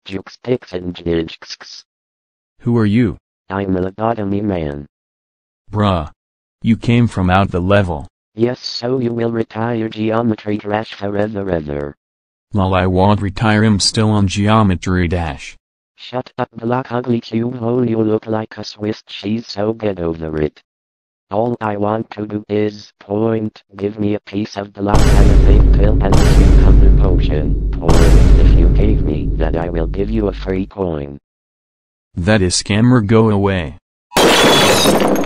Juxtixinjixx. Who are you? I'm the Lobotomy man. Bruh. You came from out the level. Yes, so you will retire geometry trash forever. Lol, I won't retire, I'm still on geometry dash. Shut up, black ugly cube hole, you look like a Swiss cheese, so get over it. All I want to do is point, give me a piece of block and a fake pill and a cucumber potion. Point, if you gave me that I will give you a free coin. That is scammer, go away.